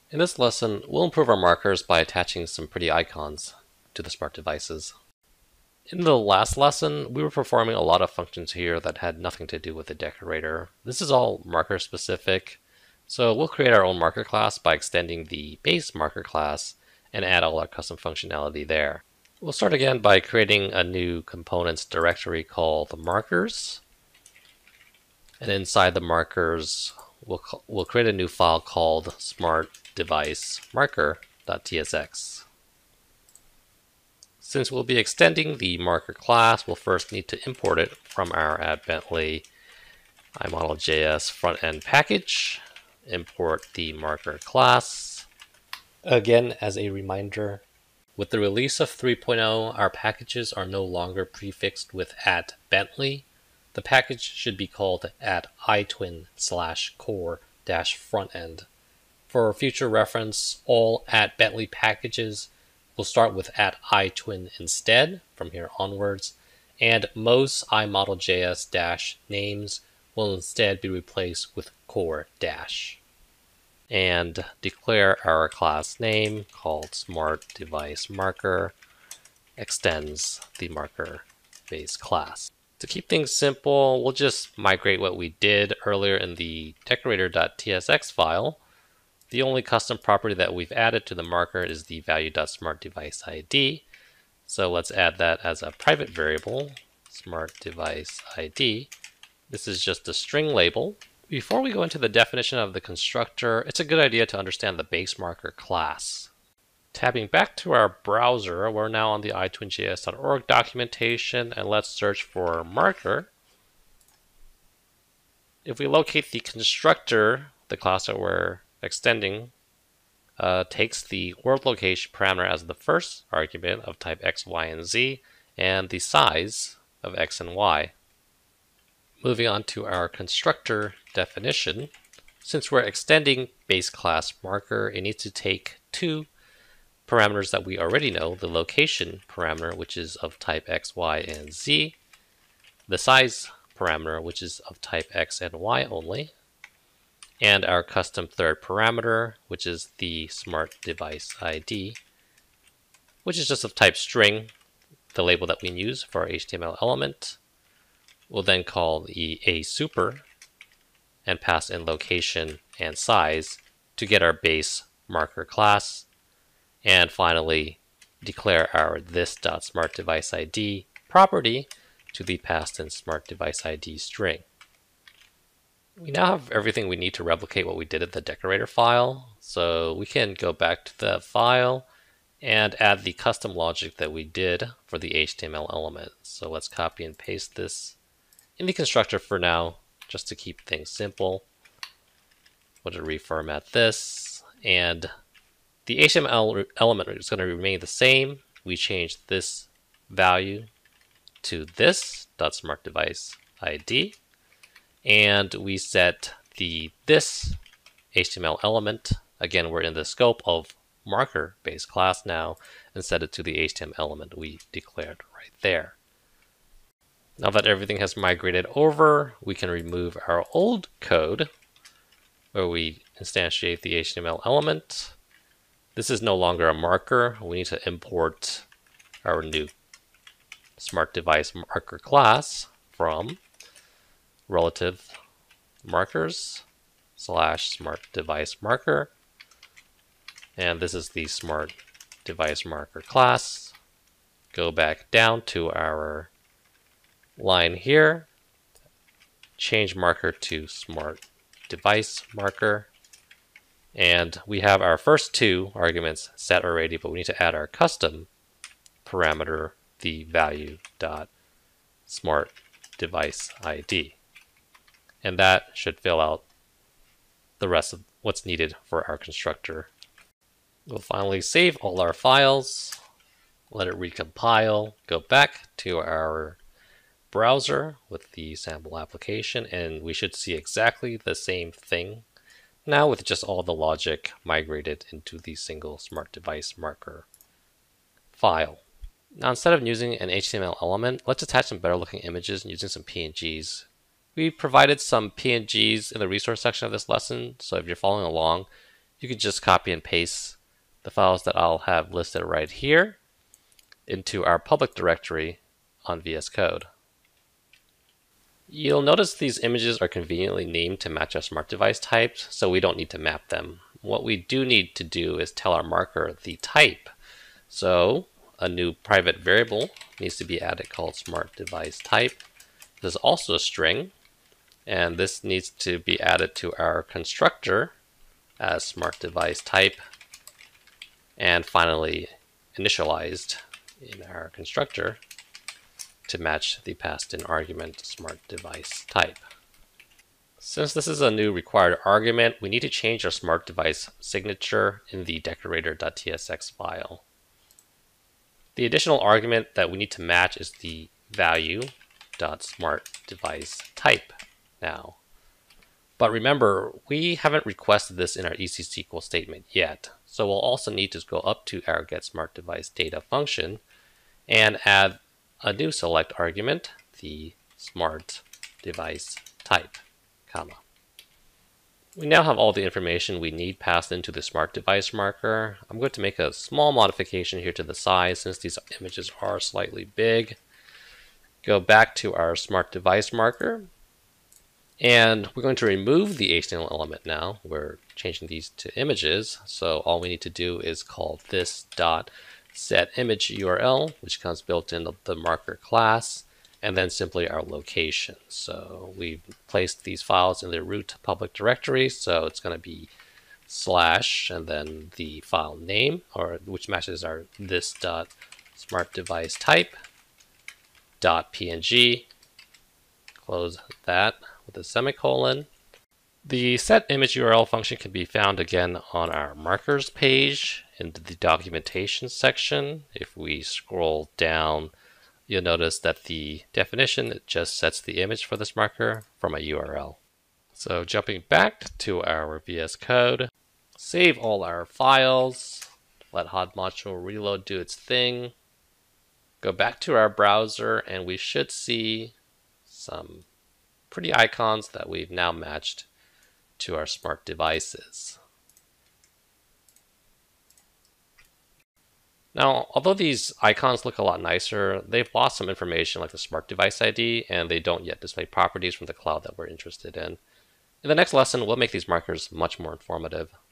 In this lesson, we'll improve our markers by attaching some pretty icons to the smart devices. In the last lesson, we were performing a lot of functions here that had nothing to do with the decorator. This is all marker specific, so we'll create our own marker class by extending the base marker class and add all our custom functionality there. We'll start again by creating a new components directory called markers. And inside the markers, we'll create a new file called smartDeviceMarker.tsx. Since we'll be extending the marker class, we'll first need to import it from our Bentley iModel.js front-end package. Import the marker class. Again, as a reminder, with the release of 3.0, our packages are no longer prefixed with @Bentley. The package should be called @iTwin.js/core-frontend. For future reference, all @Bentley packages will start with @iTwin instead from here onwards, and most iModel.js names will instead be replaced with core-. And declare our class name called smartDeviceMarker extends the marker base class. To keep things simple, we'll just migrate what we did earlier in the decorator.tsx file. The only custom property that we've added to the marker is the value.smartDeviceID. So let's add that as a private variable, smartDeviceID. This is just a string label. Before we go into the definition of the constructor, it's a good idea to understand the base marker class. Tabbing back to our browser, we're now on the iTwin.js.org documentation, and let's search for marker. If we locate the constructor, the class that we're extending takes the world location parameter as the first argument of type x, y, and z, and the size of x and y. Moving on to our constructor definition, since we're extending base class marker, it needs to take two parameters that we already know, the location parameter, which is of type x, y, and z, the size parameter, which is of type x and y only, and our custom third parameter, which is the smartDeviceID, which is just of type string, the label that we use for our HTML element. We'll then call the aSuper and pass in location and size to get our base marker class. And finally, declare our this.smartDeviceID property to be passed in smartDeviceID string. We now have everything we need to replicate what we did at the decorator file, so we can go back to the file and add the custom logic that we did for the HTML element. So let's copy and paste this in the constructor for now, just to keep things simple. We'll just reformat this, and the HTML element is going to remain the same. We change this value to this.smartDeviceID, and we set this HTML element, again we're in the scope of marker base class now, and set it to the HTML element we declared right there. Now that everything has migrated over, we can remove our old code where we instantiate the HTML element. This is no longer a marker. We need to import our new smartDeviceMarker class from relative markers /smartDeviceMarker. And this is the smartDeviceMarker class. Go back down to our line here, change marker to smartDeviceMarker. And we have our first two arguments set already, but we need to add our custom parameter, the value.smartDeviceID. And that should fill out the rest of what's needed for our constructor. We'll finally save all our files, let it recompile, go back to our browser with the sample application, and we should see exactly the same thing now with just all the logic migrated into the single smartDeviceMarker file. Now instead of using an HTML element, let's attach some better looking images using some PNGs. We provided some PNGs in the resource section of this lesson, so if you're following along, you can just copy and paste the files that I'll have listed right here into our public directory on VS Code. You'll notice these images are conveniently named to match our smart device types, so we don't need to map them. What we do need to do is tell our marker the type. So a new private variable needs to be added called smart device type. This is also a string, and this needs to be added to our constructor as smart device type, and finally initialized in our constructor to match the passed-in argument smart device type. Since this is a new required argument, we need to change our smart device signature in the decorator.tsx file. The additional argument that we need to match is the value.smartDeviceType now. But remember, we haven't requested this in our EC-SQL statement yet, so we'll also need to go up to our getSmartDeviceData function and add a new select argument, the smartDeviceType, comma. We now have all the information we need passed into the smart device marker. I'm going to make a small modification here to the size since these images are slightly big. Go back to our smart device marker, and we're going to remove the HTML element now. We're changing these to images, so all we need to do is call this dot set image URL, which comes built into the marker class, and then simply our location. So we've placed these files in the root public directory, so it's going to be slash and then the file name, or which matches our this dot smart device type dot png. Close that with a semicolon. The set image URL function can be found again on our markers page in the documentation section. If we scroll down, you'll notice that the definition just sets the image for this marker from a URL. So jumping back to our VS Code, save all our files, let Hot Module Reload do its thing, go back to our browser, and we should see some pretty icons that we've now matched to our smart devices. Now, although these icons look a lot nicer, they've lost some information like the smart device ID, and they don't yet display properties from the cloud that we're interested in. In the next lesson, we'll make these markers much more informative.